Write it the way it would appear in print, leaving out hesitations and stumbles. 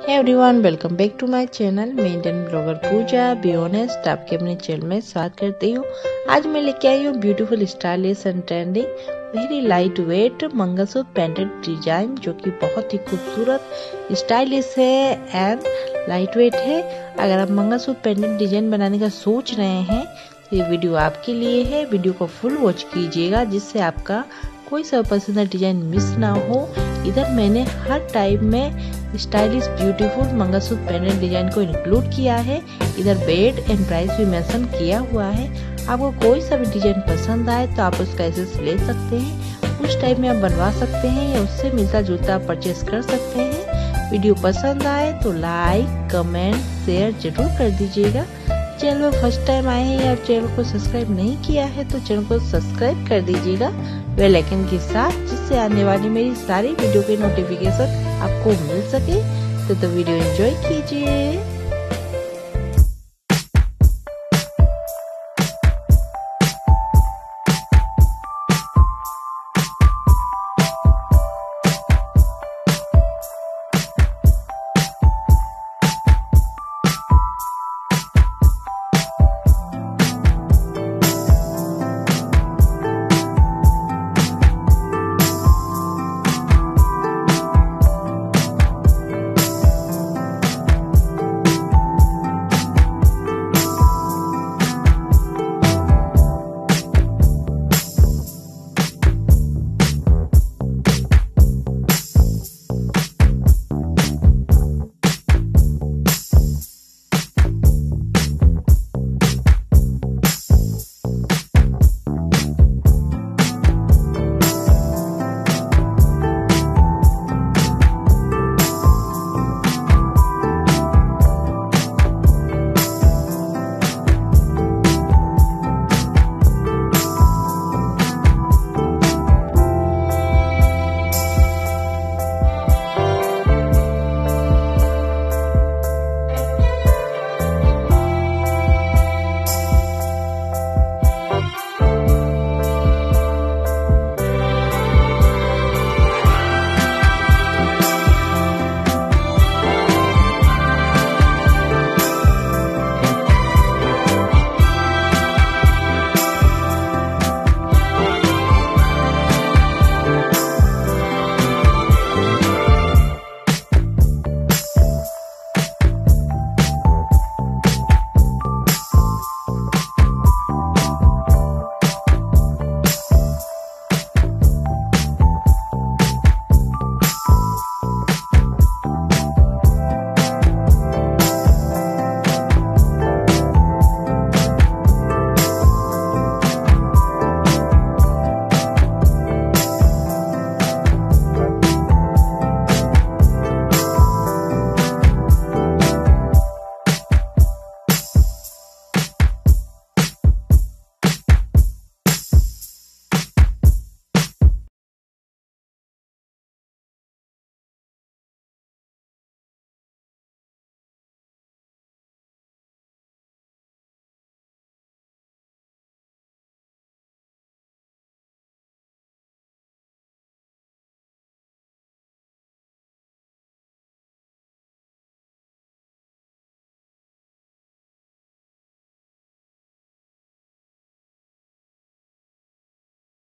Everyone, welcome back to my channel. मैं Indian blogger Pooja be honest आपके अपने channel में स्वागत करती हूँ। आज मैं लेके आई हूँ beautiful, stylish and trending very light weight mangalsutra pendant design, जो कि बहुत ही खूबसूरत, स्टाइलिश है एंड लाइट वेट है। अगर आप मंगलसूत्र पेंडेंट डिजाइन बनाने का सोच रहे हैं तो ये वीडियो आपके लिए है। वीडियो को फुल वॉच कीजिएगा जिससे आपका कोई सा पसंदीदा डिजाइन मिस ना हो। इधर मैंने हर टाइप में stylish beautiful mangalsutra pendant design को इंक्लूड किया है। इधर वेट एंड प्राइस भी मेंशन किया हुआ है। आपको कोई सा भी डिजाइन पसंद आए तो आप उसका एसेस ले सकते हैं, उस टाइप में आप बनवा सकते हैं या उससे मिलता जुलता आप परचेस कर सकते हैं। वीडियो पसंद आए तो लाइक, कमेंट, शेयर जरूर कर दीजिएगा। चैनल में फर्स्ट टाइम आए हैं या चैनल को सब्सक्राइब नहीं किया है तो चैनल को सब्सक्राइब कर दीजिएगा बेल आइकन के साथ, जिससे आने वाली मेरी सारी वीडियो के नोटिफिकेशन आपको मिल सके। तो वीडियो एंजॉय कीजिए।